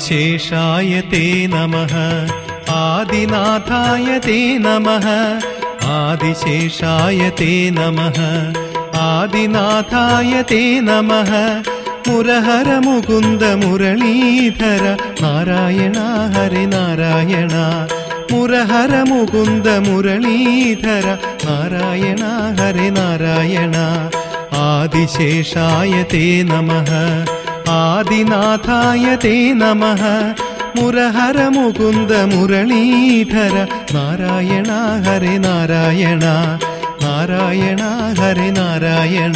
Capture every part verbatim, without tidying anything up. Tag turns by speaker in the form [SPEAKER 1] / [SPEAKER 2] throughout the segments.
[SPEAKER 1] आदिशेषाय ते नमः आदिनाथाय ते नमः आदिशेषाय ते नमः आदिनाथाय ते नमः मुरहर मुकुन्द मुरलीधर नारायण हरे नारायण मुरहर मुकुन्द मुरलीधर नारायण हरे नारायण आदिशेषाय ते नमः आदिनाथाय ते नमः मुरहर मुकुन्द मुरलीधर नारायण हरे नारायण नारायण हरे नारायण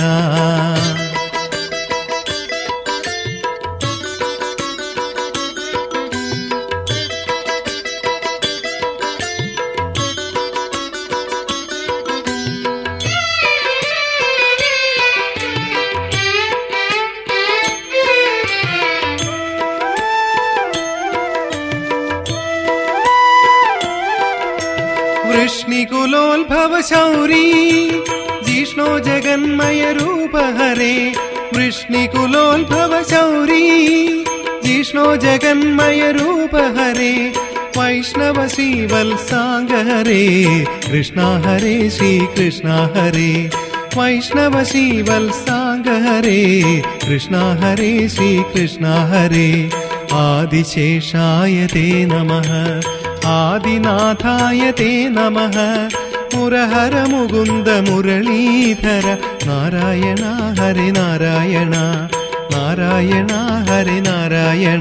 [SPEAKER 1] वृष्णिकुलोद्भव शौरी जिष्णो जगन्मय रूप हरे वृष्णिकुलोद्भव शौरी जिष्णो जगन्मय रूप हरे वैष्णव श्रीवत्सांग हरे कृष्णा हरे श्री कृष्णा हरे वैष्णव श्रीवत्सांग हरे कृष्णा हरे श्री कृष्णा हरे आदिशेषाय ते नमः आदिनाथाय ते नमः मुरहर मुकुन्द मुरलीधर नारायण हरे नारायण नारायण हरे नारायण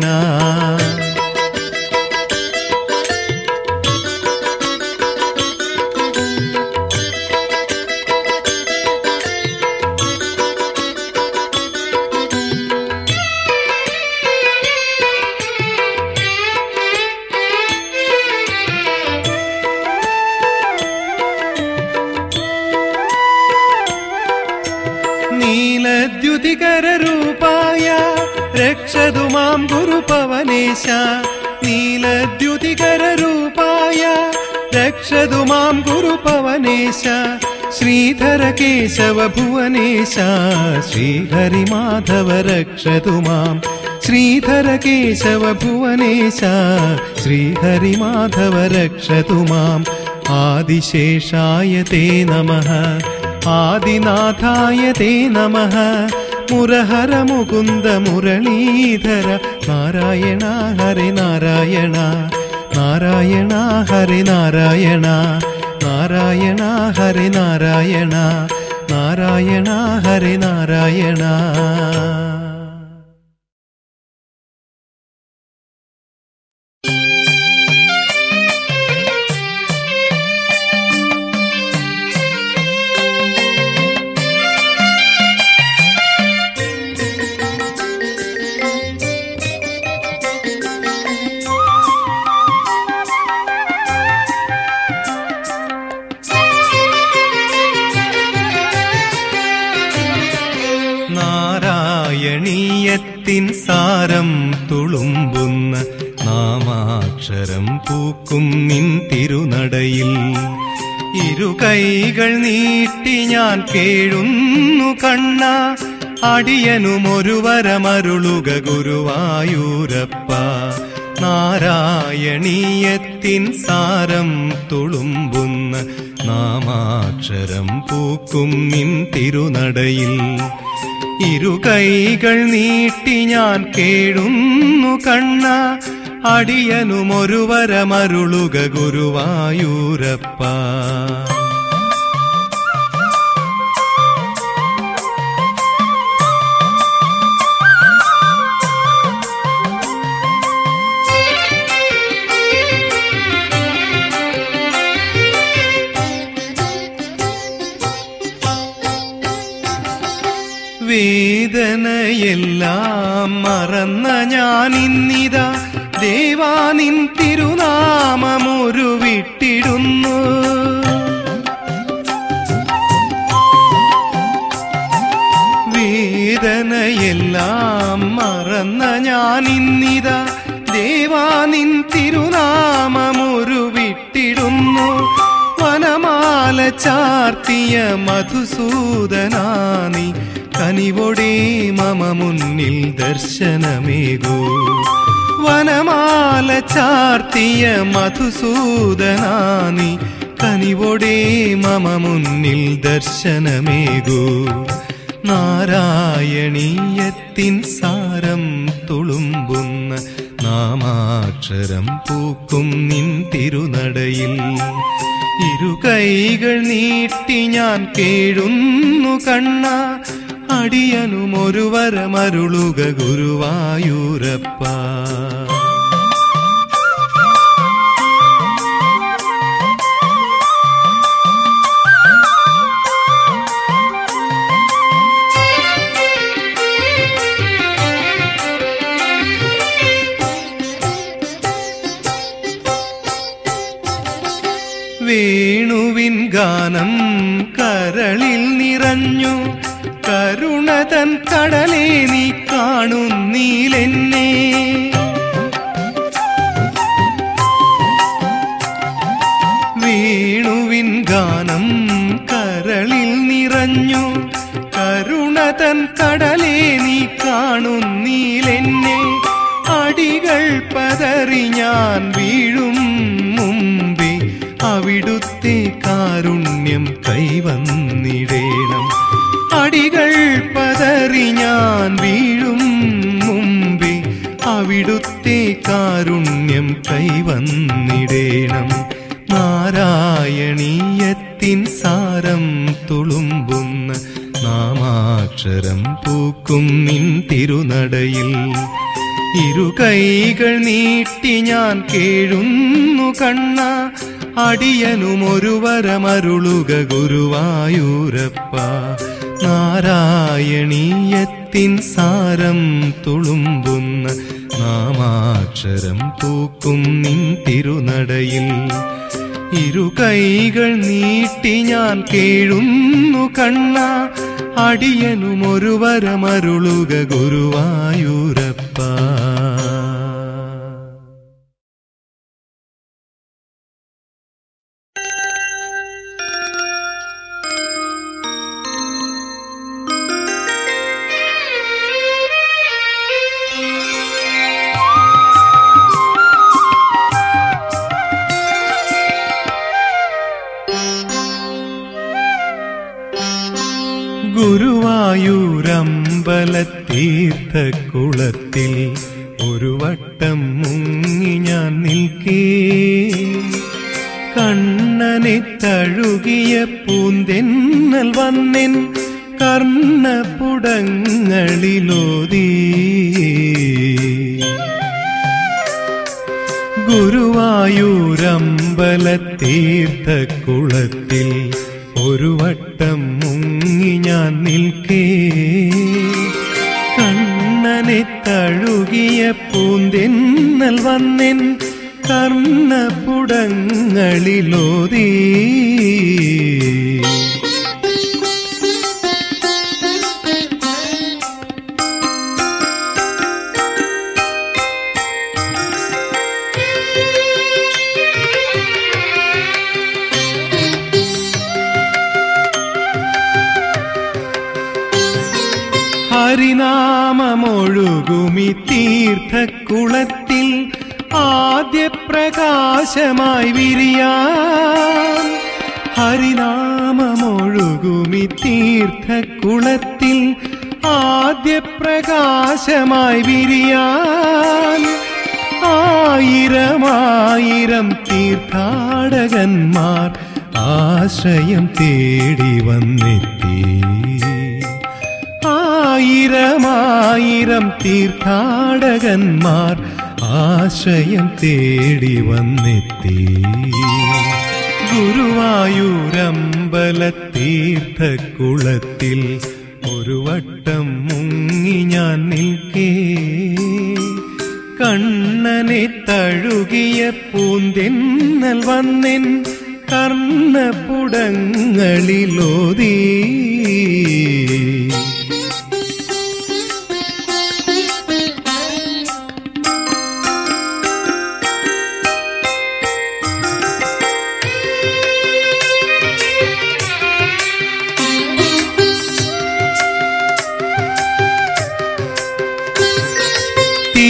[SPEAKER 1] नीलद्युतिकररूपाय रक्षतु मां गुरुपवनेश नीलद्युतिकररूपाय रक्षतु मां गुरुपवनेश श्रीधर केशव भुवनेश श्रीहरिमाधव रक्षतु मां श्रीधर केशव भुवनेश श्रीहरिमाधव रक्षतु माम् आदिशेषाय ते नमः आदिनाथाय ते नमः मुरहर मुकुन्द मुरलीधर नारायण हरे नारायण नारायण हरे नारायण नारायण हरे नारायण नारायण हरे नारायण ത്തിൻ സാരം തുളുമ്പുന്ന നാമാക്ഷരം പൂക്കും നിൻ തിരുനടയിൽ ഇരു കൈകൾ നീട്ടി ഞാൻ കേഴുന്നു കണ്ണ അടിയനുമൊരു വരമരുളുക ഗുരുവായൂരപ്പ നാരായണീയത്തിൻ സാരം തുളുമ്പുന്ന നാമാക്ഷരം പൂക്കും നിൻ തിരുനടയിൽ ഇരു കൈകൾ നീട്ടി ഞാൻ കേഴുന്നു കണ്ണ അടിയനുമൊരു വരമരുളുക ഗുരുവായൂരപ്പ വേദനയെല്ലാം മറന്ന ഞാനിന്നിതാ ദേവാ നിൻ തിരുനാമമൊരു വിട്ടിടുന്നു വേദനയെല്ലാം മറന്ന ഞാനിന്നിതാ ദേവാ നിൻ തിരുനാമമൊരു വിട്ടിടുന്നു വനമാല ചാർത്തിയ മധുസൂദനാനി കനിവോടെ മമ മുന്നിൽ ദർശനമേകൂ വനമാല ചാർത്തിയ മധുസൂദനാനി കനിവോടെ മമ മുന്നിൽ ദർശനമേകൂ. നാരായണീയത്തിൻ സാരം തുളുമ്പുന്ന നാമാക്ഷരം പൂക്കും നിൻ തിരുനടയിൽ ഇരു കൈകൾ നീട്ടി ഞാൻ കേഴുന്നു കണ്ണ. അടിയനുമൊരു വരമരുളുക ഗുരുവായൂരപ്പ. വേണുവിൻ ഗാനം കരളിൽ നിറഞ്ഞു കരുണതൻ കടലേ നീ കാണുന്നീലെന്നെ. വേണുവിൻ ഗാനം കരളിൽ നിറഞ്ഞു കരുണതൻ കടലേ നീ കാണുന്നീലെന്നെ. അടികൾ പതറി ഞാൻ വീഴും മുമ്പേ അവിടുത്തെ കാരുണ്യം കൈവന്നിടേണം. അടികൾ പതറി ഞാൻ വീഴും മുമ്പേ അവിടുത്തെ കാരുണ്യം കൈവന്നിടേണം. നാരായണീയത്തിൻ സാരം തുളുമ്പുന്ന നാമാക്ഷരം പൂക്കും നിൻ തിരുനടയിൽ ഇരു കൈകൾ നീട്ടി ഞാൻ കേഴുന്നു കണ്ണ. അടിയനുമൊരു വരമരുളുക ഗുരുവായൂരപ്പ. നാരായണീയത്തിൻ സാരം തുളുമ്പുന്ന നാമാക്ഷരം പൂക്കും നിൻ തിരുനടയിൽ ഇരു കൈകൾ നീട്ടി ഞാൻ കേഴുന്നു കണ്ണ. അടിയനുമൊരു വരമരുളുക ഗുരുവായൂരപ്പ. ഗുരുവായൂരമ്പലത്തീർത്ഥക്കുളത്തിൽ ഒരു വട്ടം മുങ്ങി ഞാൻ നിൽക്കേ. കണ്ണനെ തഴുകിയ പൂന്തെന്നൽ വന്നെൻ കർണപുടങ്ങളിലോതി. ഗുരുവായൂരമ്പലത്തീർത്ഥക്കുളത്തിൽ ഒരു വട്ടം മുങ്ങി ഞാൻ നിൽക്കേ. കണ്ണനെ തഴുകിയ പൂന്തെന്നൽ വന്നെൻ കർണപുടങ്ങളിലോതി. ഹരിനാമമൊഴുകുമി തീർത്ഥക്കുളത്തിൽ ആദ്യ പ്രകാശമായി വിരിയാൻ. ഹരിനാമമൊഴുകുമി തീർത്ഥക്കുളത്തിൽ ആദ്യ പ്രകാശമായി വിരിയാൻ. ആയിരമായിരം തീർത്ഥാടകന്മാർ ആശ്രയം തേടി വന്നെത്തി. ആയിരമായിരം തീർത്ഥാടകന്മാർ ആശ്രയം തേടി വന്നെത്തി. ഗുരുവായൂരമ്പലത്തീർത്ഥക്കുളത്തിൽ ഒരു വട്ടം മുങ്ങി ഞാൻ നിൽക്കേ. കണ്ണനെ തഴുകിയ പൂന്തെന്നൽ വന്നെൻ കർണപുടങ്ങളിലോതി.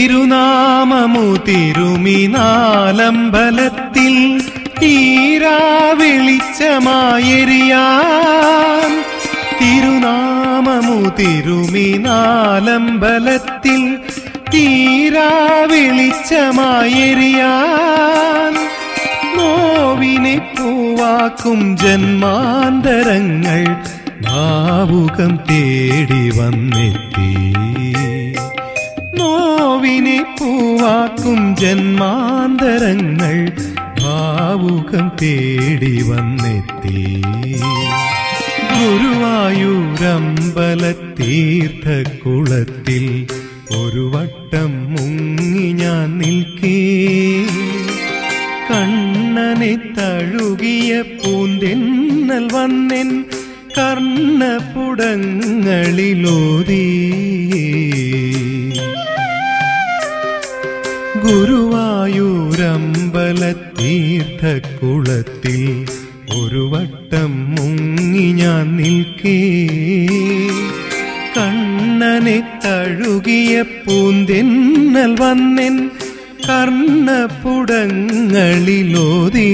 [SPEAKER 1] തിരുനാമമു തിരുമിനാലമ്പലത്തിൽ തീരാ വെളിച്ചമായെരിയാൻ. തിരുനാമമു തിരുമിനാലമ്പലത്തിൽ തീരാ വെളിച്ചമായെരിയാൻ. നോവിനെ പൂവാക്കും ജന്മാന്തരങ്ങൾ ഭാവുകം തേടി വന്നെത്തി. നോവിനെ പൂവാക്കും ജന്മാന്തരങ്ങൾ ഭാവുകം തേടി വന്നെത്തി. ഗുരുവായൂരമ്പലത്തീർത്ഥക്കുളത്തിൽ ഒരു വട്ടം മുങ്ങി ഞാൻ നിൽക്കേ. കണ്ണനെ തഴുകിയ പൂന്തെന്നൽ വന്നെൻ കർണപുടങ്ങളിലോതി. ഗുരുവായൂരമ്പലത്തീർത്ഥക്കുളത്തിൽ ഒരു വട്ടം മുങ്ങി ഞാൻ നിൽക്കേ. കണ്ണനെ തഴുകിയ പൂന്തെന്നൽ വന്നെൻ കർണപുടങ്ങളിലോതി.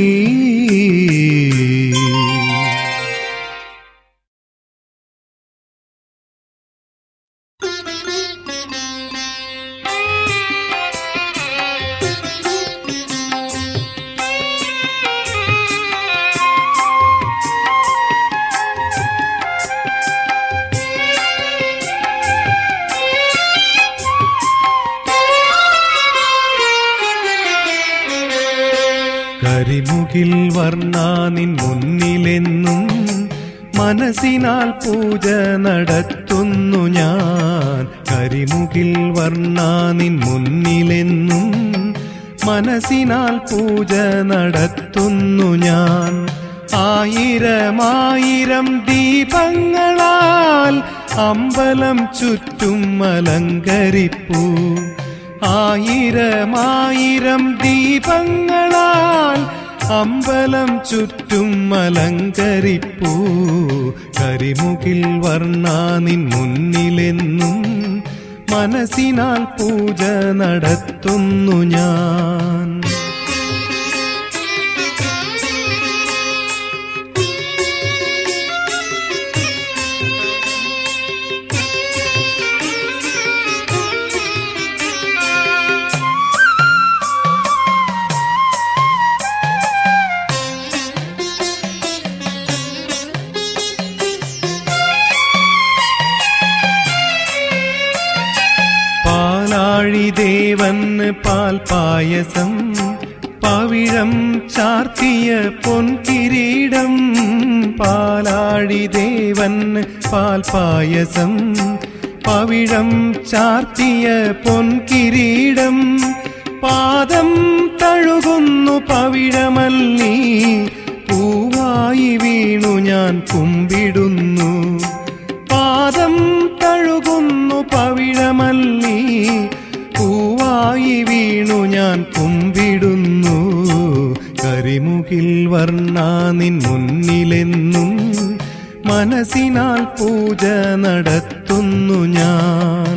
[SPEAKER 1] കരിമുകിൽ വർണ്ണാനിൻ മുന്നിലെന്നും മനസ്സിനാൽ പൂജ നടത്തുന്നു ഞാൻ. കരിമുകിൽ വർണ്ണാനിൻ മുന്നിലെന്നും മനസ്സിനാൽ പൂജ നടത്തുന്നു ഞാൻ. ആയിരമായിരം ദീപങ്ങളാൽ അമ്പലം ചുറ്റും അലങ്കരിപ്പൂ. ആയിരമായിരം ദീപങ്ങളാൽ അമ്പലം ചുറ്റും അലങ്കരിപ്പൂ. കരിമുകിൽ വർണ്ണാനിൻ മുന്നിലെന്നും മനസ്സിനാൽ പൂജ നടത്തുന്നു ഞാൻ. ദേവന് പാൽപായസം പവിഴം ചാർത്തിയ പൊൻകിരീടം. പാലാഴി ദേവന് പാൽപായസം പവിഴം ചാർത്തിയ പൊൻകിരീടം. പാദം തഴുകുന്നു പവിഴമല്ലി പൂവായി വീണു ഞാൻ കുമ്പിടുന്നു. പാദം തഴുകുന്നു പവിഴമല്ലി പൂവായി വീണു ഞാൻ കുമ്പിടുന്നു. കരിമുകിൽ വർണ്ണാനിൻ മുന്നിലെന്നും മനസ്സിനാൽ പൂജ നടത്തുന്നു ഞാൻ.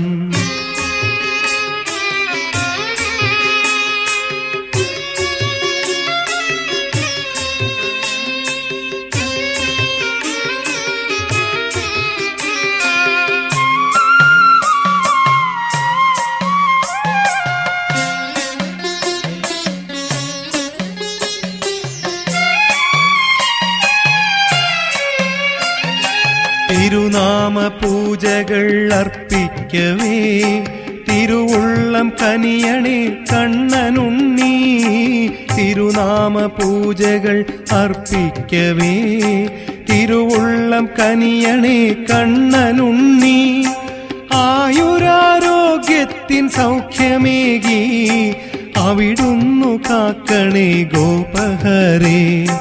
[SPEAKER 1] തിരുനാമ പൂജകൾ അർപ്പിക്കവേ തിരുവുള്ളം കനിയണേ കണ്ണനുണ്ണി. തിരുനാമ പൂജകൾ അർപ്പിക്കവേ തിരുവുള്ളം കനിയണേ കണ്ണനുണ്ണി. ആയുരാരോഗ്യത്തിൻ സൗഖ്യമേകി അവിടുന്നു കാക്കണേ ഗോപഹരേ.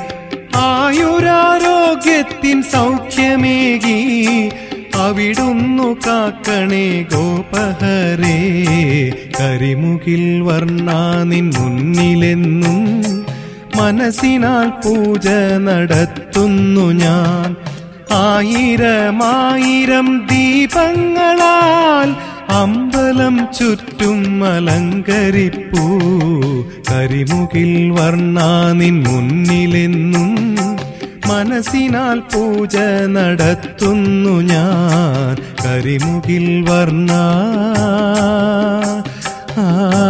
[SPEAKER 1] ആയുരാരോഗ്യത്തിൻ സൗഖ്യമേകി അവിടുന്നു കാക്കണേ ഗോപഹരേ. കരിമുകിൽ വർണ്ണാനിൻ മുന്നിലെന്നും മനസ്സിനാൽ പൂജ നടത്തുന്നു ഞാൻ. ആയിരമായിരം ദീപങ്ങളാൽ അമ്പലം ചുറ്റും അലങ്കരിപ്പൂ കരിമുകിൽ വർണ്ണ നിൻ മുന്നിലെന്നും മനസ്സിനാൽ പൂജ നടത്തുന്നു ഞാൻ കരിമുകിൽ വർണ്ണ. ആ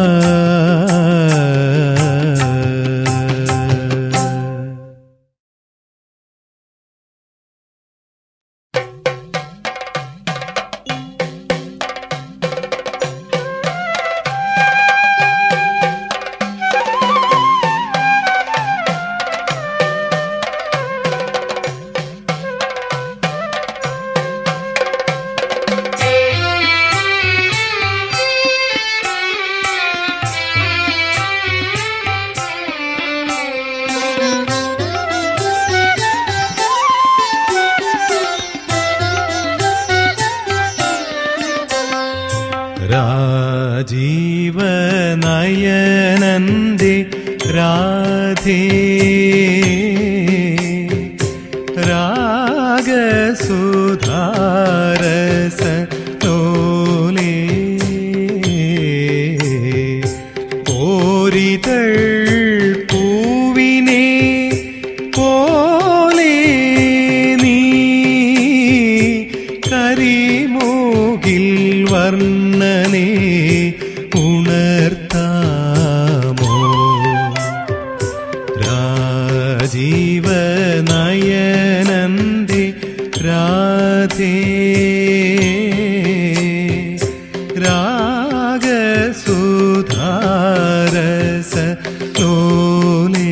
[SPEAKER 1] രാജീവനയനന്ദേ രാധേ രാഗസുധാരസ ലോലേ ഓരിതൾ പൂവിനെ പോലെ നീ കരിമൂകിൽ വർണ്ണനെ ഉണർത്താമോ. രാജീവനയനന്ദേ രാധേ രാഗസുധാരസ ലോലേ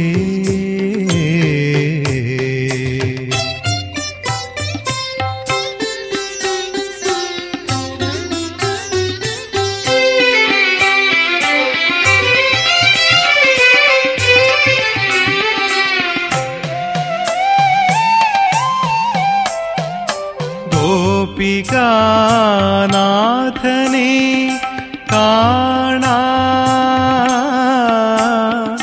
[SPEAKER 1] ഗോപികാനാഥനെ കാണാൻ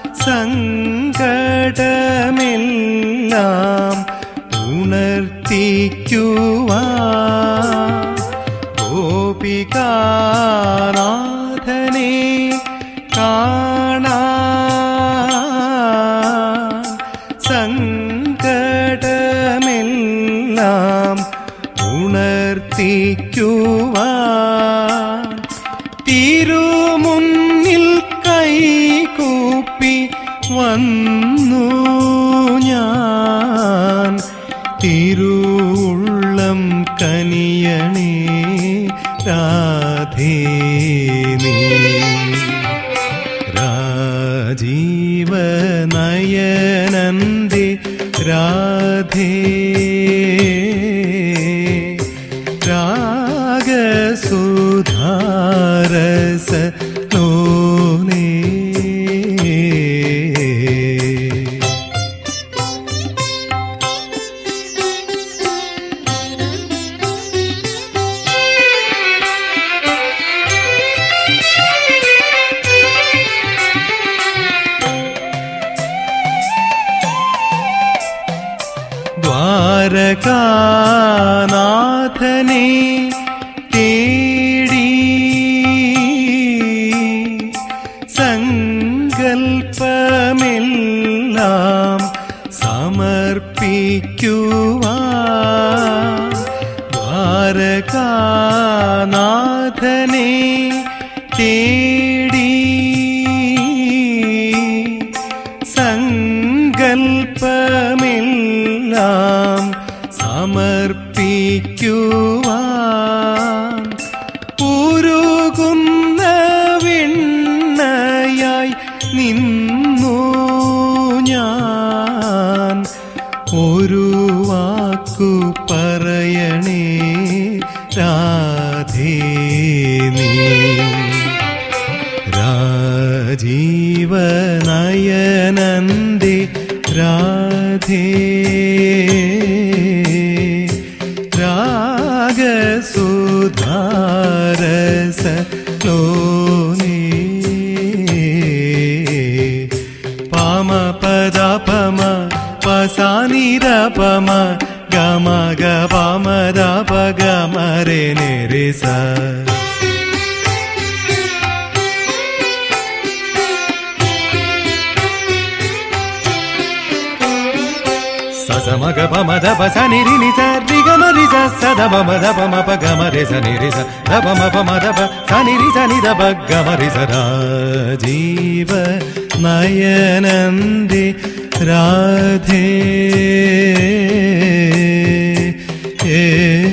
[SPEAKER 1] സങ്കടമെല്ലാം ഉണർത്തിക്കുവാൻ ഗോപികാനാഥനെ കാണാൻ സങ്കടമെല്ലാം ഉണർത്തിക്കുവാൻ തിരുമുന്നിൽ കൈകൂപ്പി വന്നു ഞാൻ തിരുവുള്ളം കനിയണേ രാധേ നീ. രാജീവനയനന്ദേ രാധേ രാഗസുധാരസ ലോലേ ദ്വാരകാനാഥനെ തേടി സങ്കൽപ്പമെല്ലാം സമർപ്പിക്കുവാൻ ദ്വാരകാനാഥനെ തേടി സങ്കൽപ്പമെല്ലാം സമർപ്പിക്കുവാൻ ഉരുകുന്ന വെണ്ണയായി നിന്നു ഞാൻ ഒരു വാക്കു പറയണേ രാധേ നീ. രാജീവനയനന്ദേ രാധേ രാഗസുധാരസ ലോലേ പാമ പദ പമ പസാനിര പമ ഗമ ഗ പമ ദ പ ഗ മ രെ നെ രെ സ. సమగ పమద పసని రిని సరి గమ రి సద పమద పమ ప గమ రి సని రి స ద పమ పమద ప సని రి సని ద ప గమ రి స రాజీవ నయనందే రాధే ఏ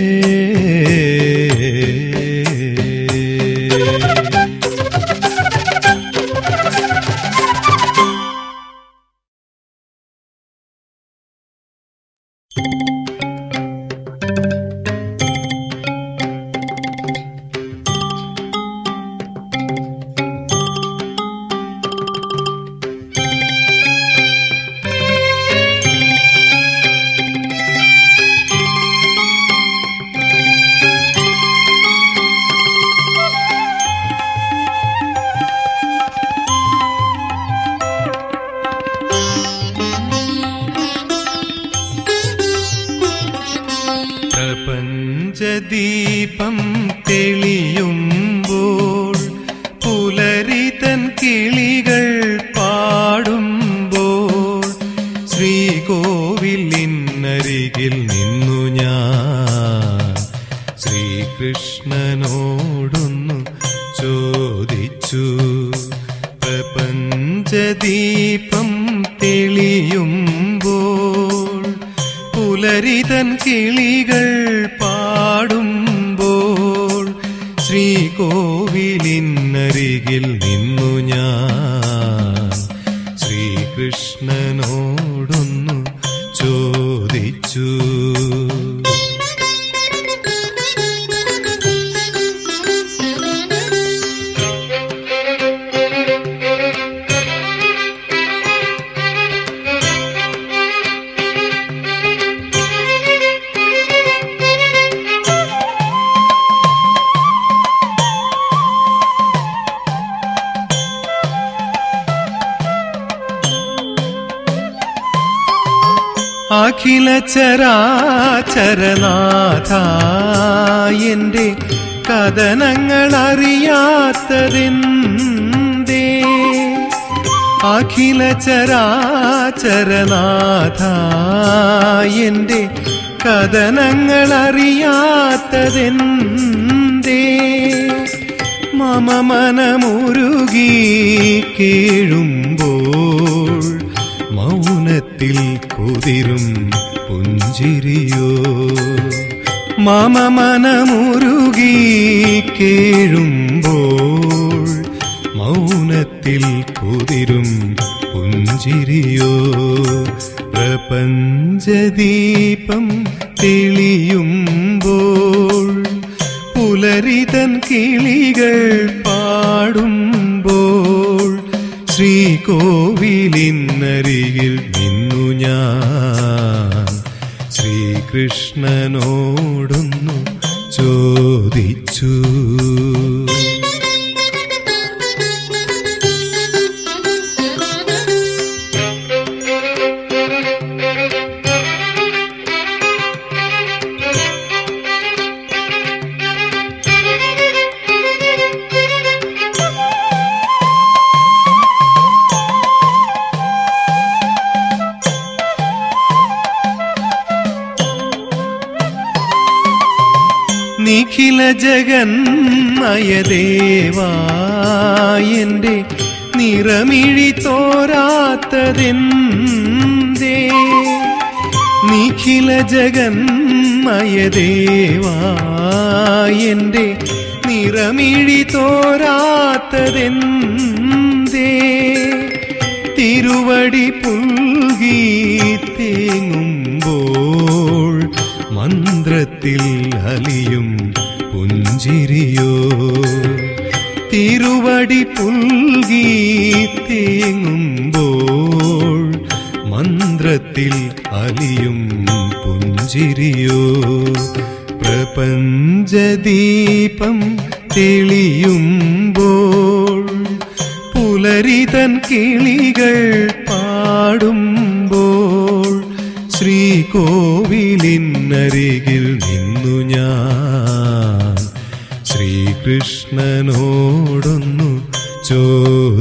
[SPEAKER 1] പ്രപഞ്ചദീപം തെളിയുമ്പോൾ പുലരിതൻ കിളികൾ പാടുമ്പോൾ ശ്രീകോവിലിനരികിൽ നിന്നു ഞാൻ ശ്രീകൃഷ്ണനോടൊന്നു ചോദിച്ചു. പ്രപഞ്ചദീപം തെളിയുമ്പോൾ പുലരിതൻ കിളികൾ പാടുമ്പോൾ ശ്രീകോവിലിനരികിൽ നിന്നു ഞാൻ ശ്രീകൃഷ്ണനോടൊന്നു ചോദിച്ചു. അഖില ചരാചരനാഥ എന്റെ കഥനങ്ങൾ അറിയാത്തതെന്തേ? അഖില ചരാചരനാഥ എന്റെ കഥനങ്ങൾ അറിയാത്തതെന്തേ? മമ മനമുരുകി കേഴുമ്പോൾ മൗനത്തിൽ കുതിരും പുഞ്ചിരിയോ? മമ മനമുരുകി കേഴുമ്പോൾ മൗനത്തിൽ കുതിരും പുഞ്ചിരിയോ? പ്രപഞ്ചദീപം തെളിയുമ്പോൾ പുലരിതൻ കിളികൾ പാടുമ്പോൾ ശ്രീകോവിലിനരികിൽ നിന്നു ഞാൻ ശ്രീകൃഷ്ണനോടൊന്നു ചോദിച്ചു. നിഖില ജഗന്മയദേവാ എന്റെ നിറമിഴി തോരാത്തതെന്തേ? നിഖില ജഗന്മയദേവാ എന്റെ നിറമിഴി തോരാത്തതെന്തേ? തിരുവടി പുൽകി തേങ്ങുമ്പോൾ മന്ത്രത്തിൽ അലിയും പുഞ്ചിരിയോ? തിരുവടി പുൽകി തേങ്ങുമ്പോൾ മന്ത്രത്തിൽ അലിയും പുഞ്ചിരിയോ? പ്രപഞ്ചദീപം തെളിയുമ്പോൾ പുലരിതൻ കിളികൾ പാടുമ്പോൾ ശ്രീകോവിലിനരികിൽ നിന്നു ഞാൻ ശ്രീകൃഷ്ണനോടൊന്നു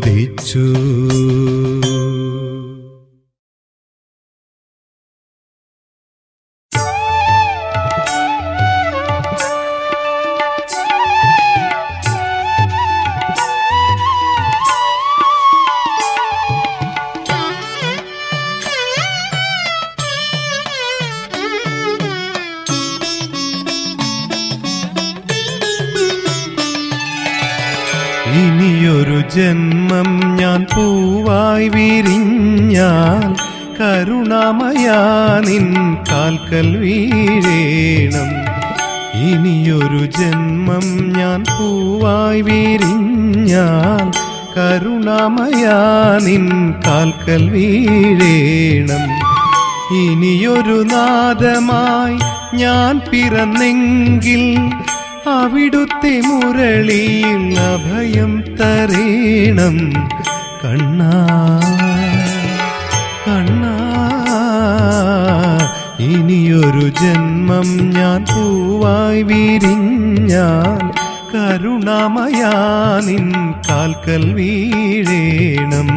[SPEAKER 1] ചോദിച്ചു. ജന്മം ഞാൻ പൂവായി വിരിഞ്ഞാൽ കരുണാമയാ നിൻ കാൽക്കൽ വീഴേണം. ഇനിയൊരു ജന്മം ഞാൻ പൂവായി വിരിഞ്ഞാൽ കരുണാമയാ നിൻ കാൽക്കൽ വീഴേണം. ഇനിയൊരു നാദമായി ഞാൻ പിറന്നെങ്കിൽ അവിടുത്തെ മുരളിയിൽ അഭയം തരേണം. കണ്ണാ കണ്ണാ, ഇനിയൊരു ജന്മം ഞാൻ പൂവായി വിരിഞ്ഞാൽ കരുണാമയാ നിൻ കാൽക്കൽ വീഴേണം.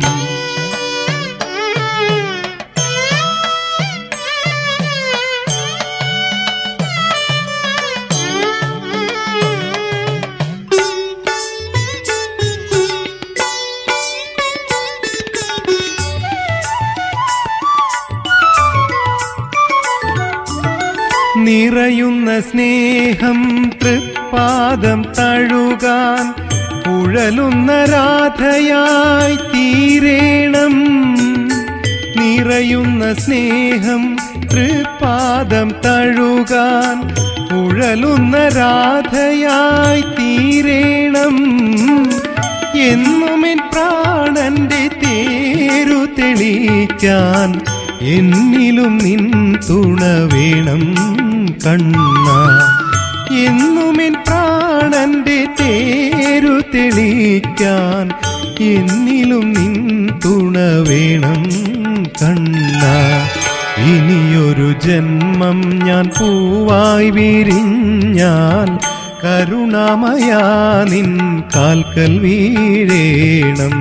[SPEAKER 1] നിറയുന്ന സ്നേഹം തൃപ്പാദം തഴുകാൻ ഉഴലുന്ന രാധയായി തീരേണം. നിറയുന്ന സ്നേഹം തൃപ്പാദം തഴുകാൻ ഉഴലുന്ന രാധയായി തീരേണം. എന്നുമെൻ പ്രാണന്റെ തേരു തെളിക്കാൻ എന്നിലും നിൻ തുണ വേണം. കണ്ണാ, എന്നുമെൻ പ്രാണന്റെ തേരു തെളിക്കാൻ എന്നിലും നിൻ തുണ വേണം. കണ്ണാ, ഇനിയൊരു ജന്മം ഞാൻ പൂവായി വിരിഞ്ഞാൽ കരുണാമയാ നിൻ കാൽക്കൽ വീഴേണം.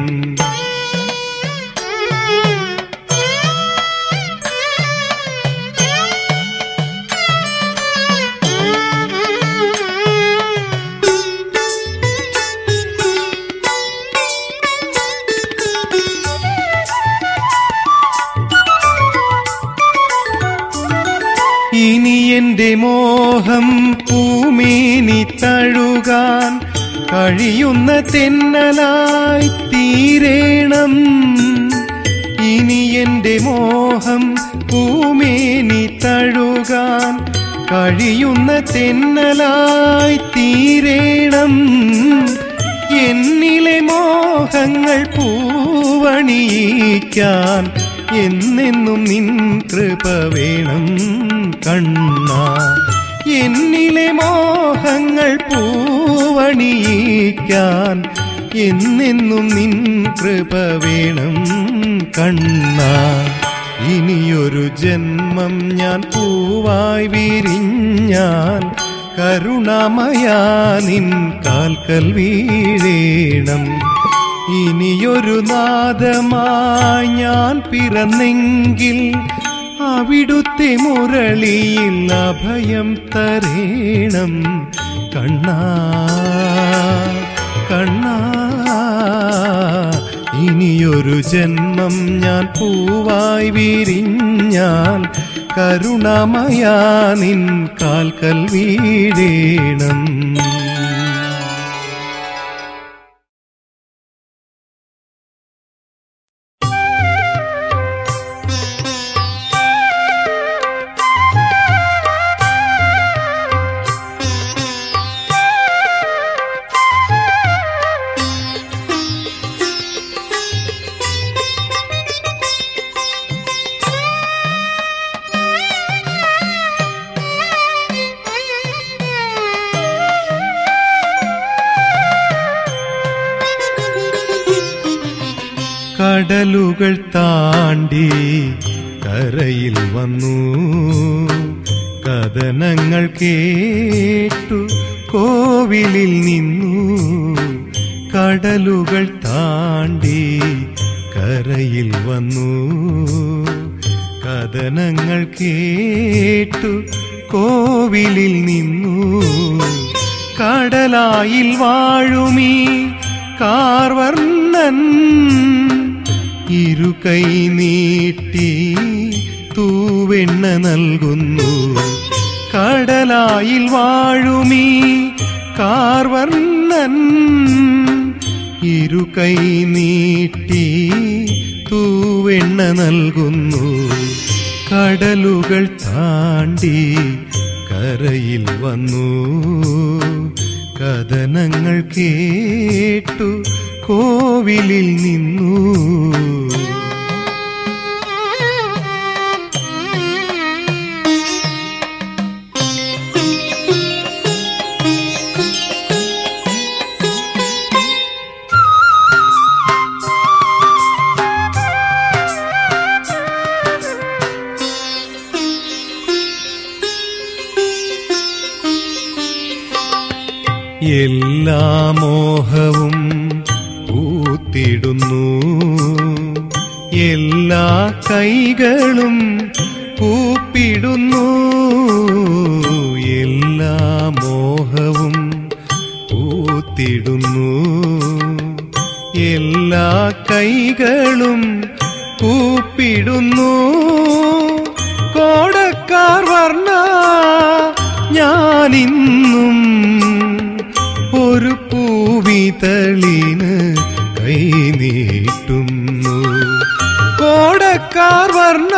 [SPEAKER 1] ഇനി എന്റെ മോഹം പൂമേനി തഴുകാൻ കഴിയുന്ന തെന്നലായി തീരേണം. ഇനി എന്റെ മോഹം പൂമേനി തഴുകാൻ കഴിയുന്ന തെന്നലായി തീരേണം. എന്നിലെ മോഹങ്ങൾ പൂവണിയിക്കാൻ എന്നെന്നും നിൻ കൃപ വേണം. കണ്ണാ, എന്നിലെ മോഹങ്ങൾ പൂവണിയിക്കാൻ എന്നെന്നും നിൻ കൃപ വേണം. കണ്ണാ, ഇനിയൊരു ജന്മം ഞാൻ പൂവായി വിരിഞ്ഞാൽ കരുണാമയാ നിൻ കാൽക്കൽ വീഴേണം. ഇനിയൊരു നാദമായി ഞാൻ പിറന്നെങ്കിൽ അവിടുത്തെ മുരളിയിൽ അഭയം തരേണം. കണ്ണാ കണ്ണാ, ഇനിയൊരു ജന്മം ഞാൻ പൂവായി വിരിഞ്ഞാൽ കരുണാമയാ നിൻ കാൽക്കൽ വീഴേണം. കടലുകൾ താണ്ടി കരയിൽ വന്നു, കഥനങ്ങൾ കേട്ടു കോവിലിൽ നിന്നു. കടലുകൾ താണ്ടി കരയിൽ വന്നു, കഥനങ്ങൾ കേട്ടു കോവിലിൽ നിന്നു. കടലായിൽ വാഴുമീ കാർവർണ്ണൻ ഇരുകൈ നീട്ടി തൂവെണ്ണ നൽകുന്നു. കടലായിൽ വാഴുമീ കാർവർണ്ണൻ ഇരു കൈ നീട്ടി തൂവെണ്ണ നൽകുന്നു. കടലുകൾ താണ്ടി കരയിൽ വന്നു. കഥനങ്ങൾ കേട്ടു കോവിലിൽ നിന്നു. എല്ലാ മോഹവും പൂത്തിടുന്നു. എല്ലാ കൈകളും കൂപ്പിടുന്നു. എല്ലാ മോഹവും പൂത്തിടുന്നു. എല്ലാ കൈകളും കൂപ്പിടുന്നു. കോടക്കാർ വർണ്ണ ഞാനിന്നും ഒരു പൂവിതളിന് കൈനീട്ടുന്നു. കോടക്കാർ വർണ്ണ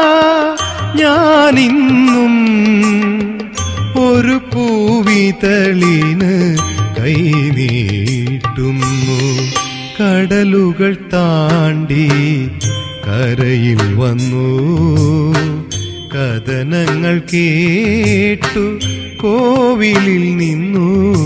[SPEAKER 1] ഞാനിന്നും ഒരു പൂവിതളിന് കൈനീട്ടുന്നു. കടലുകൾ താണ്ടി കരയിൽ വന്നു. കഥനങ്ങൾ കേട്ടു കോവിലിൽ നിന്നു.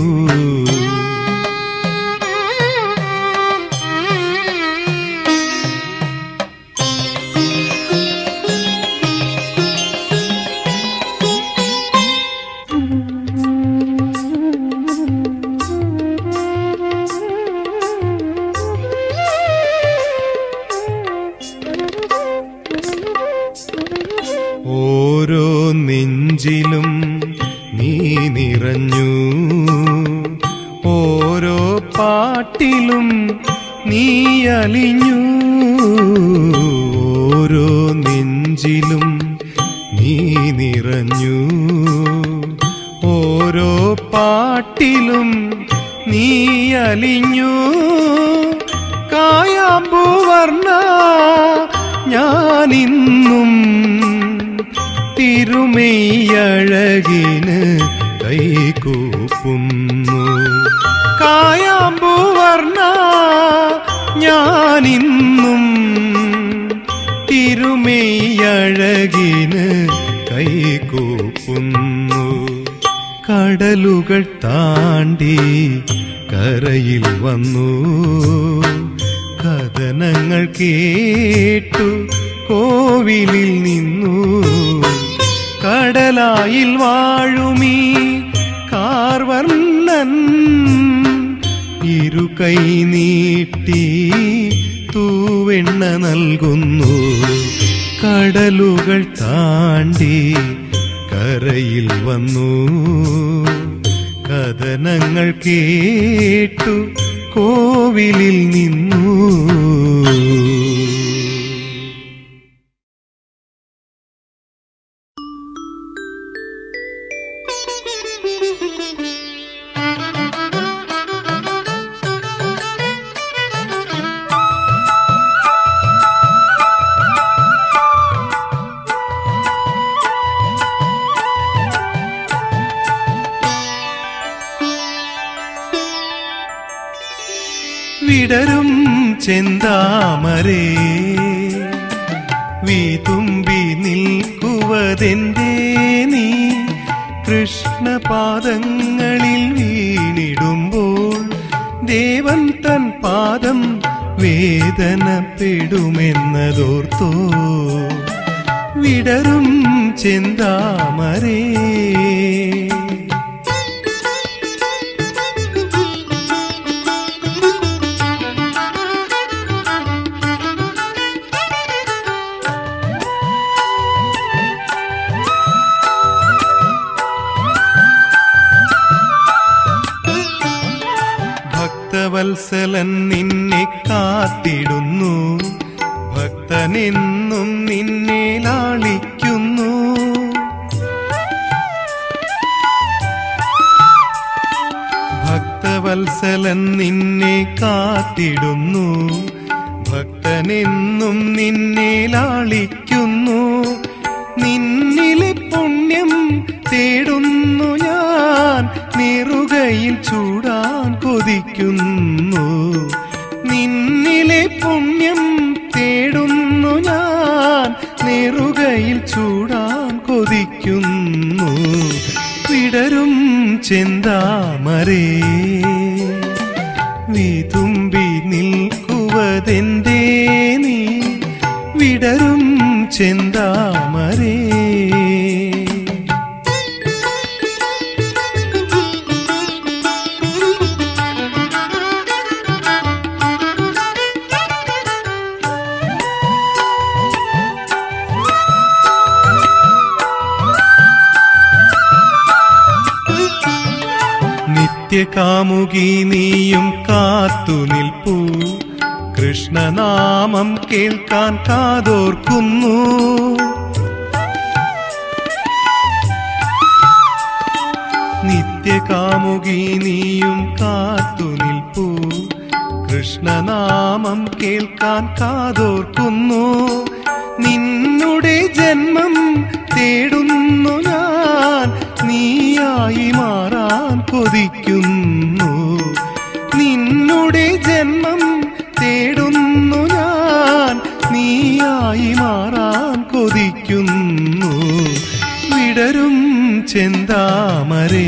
[SPEAKER 1] ഓരോ നെഞ്ചിലും നീ നിറഞ്ഞു. ഓരോ പാട്ടിലും നീ അലിഞ്ഞു. ഓരോ നെഞ്ചിലും നീ നിറഞ്ഞു. ഓരോ പാട്ടിലും നീ അലിഞ്ഞു. കായാമ്പൂവർണ്ണ ഞാനിന്നും തിരുമെയ്യഴകിന് കൈകൂപ്പുന്നു. കായാമ്പൂവർണ്ണ ഞാനിന്നും തിരുമെയ്യഴകിന് കൈകൂപ്പുന്നു. കടലുകൾ താണ്ടി കരയിൽ വന്നു. കഥനങ്ങൾ കേട്ടു കോവിലിൽ നിന്നു. കടലായിൽ വാഴുമീ കാർവർണ്ണൻ ഇരു കൈ നീട്ടി തൂവെണ്ണ നൽകുന്നു. കടലുകൾ താണ്ടി കരയിൽ വന്നു. കഥനങ്ങൾ കേട്ടു കോവിലിൽ നിന്നു. വിടരും ചെന്താമരേ വിതുമ്പി നിൽക്കുവതെന്തേ നീ? കൃഷ്ണപാദങ്ങളിൽ വീണിടുമ്പോൾ ദേവൻ തൻ പാദം വേദനപ്പെടുമെന്നതോർത്തോ? വിടരും ചെന്താമരേ ഭക്തവത്സലൻ നിന്നെ കാത്തിടുന്നു, ഭക്തനെന്നും നിന്നെ ലാളിക്കുന്നു. ഭക്തവത്സലൻ ഭക്തവത്സലൻ നിന്നെ കാത്തിടുന്നു, ഭക്തനെന്നും നിന്നെ ലാളിക്കുന്നു. നിന്നിലെ പുണ്യം തേടുന്നു ഞാൻ, നെറുകയിൽ ചൂടാൻ കൊതിക്കുന്നു. നിന്നിലെ പുണ്യം തേടുന്നു ഞാൻ, നെറുകയിൽ ചൂടാൻ കൊതിക്കുന്നു. വിടരും ചെന്താമരേ വിതുമ്പി നിൽക്കുവതെന്തേ നീ, വിടരും ചെന്താമരേ. നിത്യകാമുകി നീയും കാത്തു നിൽപ്പൂ, കൃഷ്ണനാമം കേൾക്കാൻ കാതോർക്കുന്നു. നിത്യകാമുകി നീയും കാത്തു നിൽപ്പൂ, കൃഷ്ണനാമം കേൾക്കാൻ കാതോർക്കുന്നു. നിന്നുടെ ജന്മം തേടുന്നു ഞാൻ, നീയായി മാറാൻ കൊതിക്കുന്നു. നിന്നുടെ ജന്മം തേടുന്നു ഞാൻ, നീയായി മാറാൻ കൊതിക്കുന്നു. വിടരും ചെന്താമരേ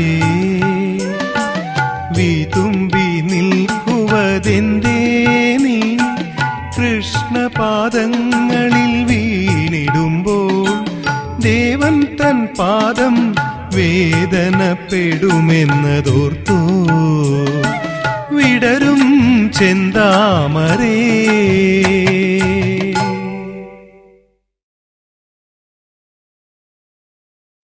[SPEAKER 1] വിതുമ്പി നിൽക്കുവതെന്തേ നീ, കൃഷ്ണപാദങ്ങളിൽ വീണിടുമ്പോൾ ദേവൻ തൻ പാദം വേദനപ്പെടുമെന്നതോർത്തു. വിടരും ചെന്താമരേ.